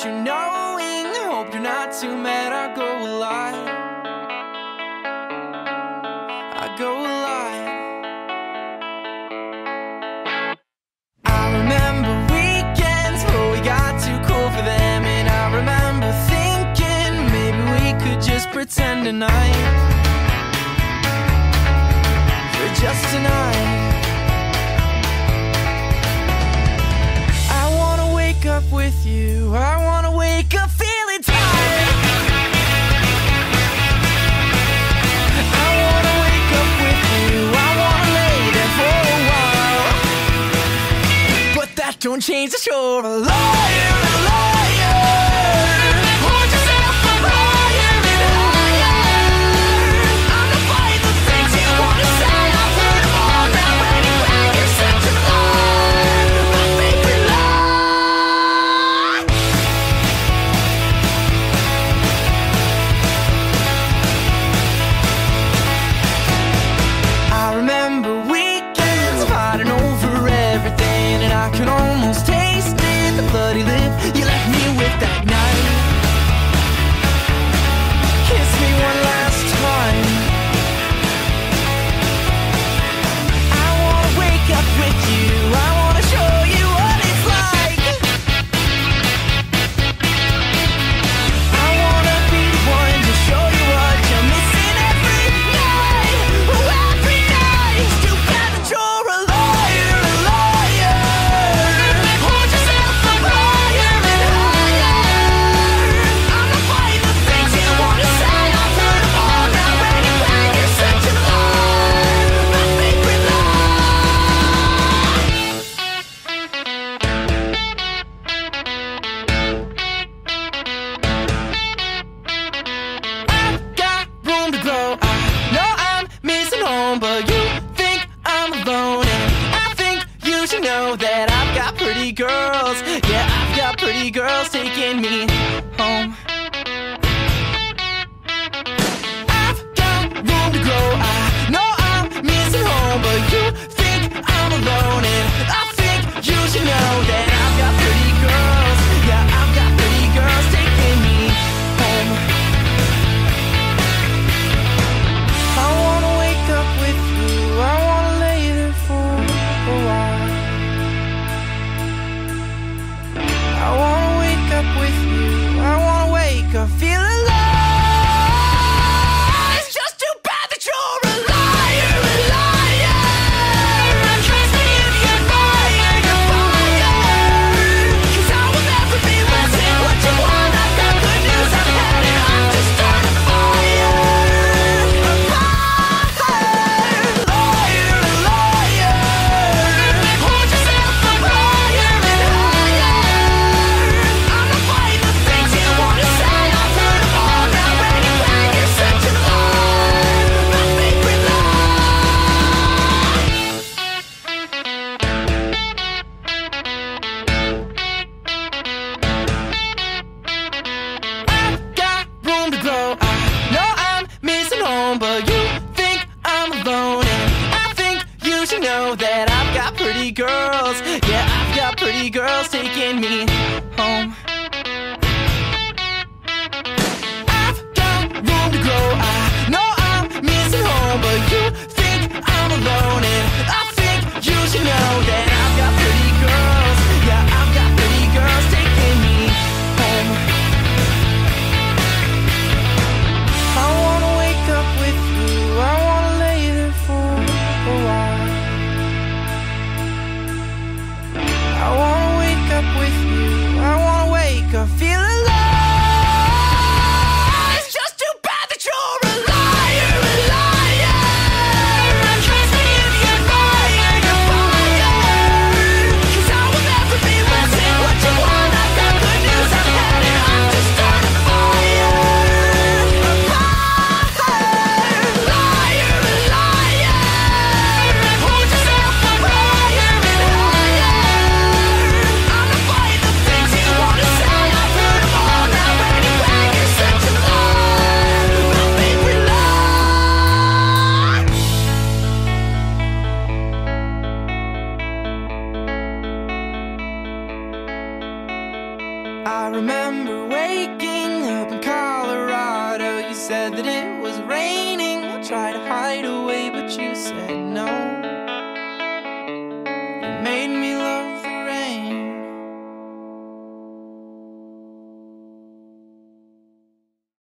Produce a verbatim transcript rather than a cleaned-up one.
you knowing. Hope you're not too mad. I go a lot. I go a lot. I remember weekends where we got too cool for them, and I remember thinking maybe we could just pretend tonight, for just tonight. I wanna wake up with you. I wanna wake up feeling tired. I wanna wake up with you. I wanna lay there for a while, but that don't change that you're a liar, a liar. Hold yourself up higher and higher. I'm not buying the things you wanna say. I've heard them all now. Anyway, you're such a liar, my favorite lie. I remember weekends fighting over everything, and I could almost taste it, the bloody lip you left me with that night. Kiss me one last time. I wanna wake up with you. I wanna show you what it's like. I wanna be the one to show you what you're missing every night. Oh, every night. It's too bad that you're a liar, a liar. Hold yourself up higher and higher. I'm not buying the things you wanna say. I've heard them all now. Anyway, you're such a liar, my favorite lie. I've got room to grow. I know I'm missing home, but you think I'm alone, and I think you should know that I've got pretty girls. Yeah, I've got pretty girls taking me home. I've got room to grow. I know I'm missing home, but you think I'm alone, and I think you should know that I've got pretty girls. Yeah, I've got pretty girls taking me home. I wanna wake up with you. I wanna lay there for a while. I wanna wake up with you. I wanna wake up feeling alive. It's just too bad that you're a liar, a liar. Trust me if you're fired, you're fired. 'Cause I will never be less than what you want. I've got good news, I've had it. I'm just starting a fire. A fire. Liar, a liar. Hold yourself up higher and higher. I'm not buying the things you wanna say. I've heard them all now. Anyway, you're such a liar, my favorite lie. I've got room to grow. I know I'm missing home, but you think I'm alone, and I think you should know that I've got pretty girls. Yeah, I've got pretty girls taking me home. I've got room to grow. I know I'm missing home, but you think I'm alone, and I think you should know that I've got pretty girls. Yeah, I've got pretty girls taking me home. I wanna wake up with you. I wanna lay there for a while. I wanna wake up with you. I wanna wake up feeling alive. It's just too bad that you're a liar, a liar. Trust me if you're fired, you're fired. I remember waking up in Colorado. You said that it was raining. I tried to hide away, but you said no. You made me love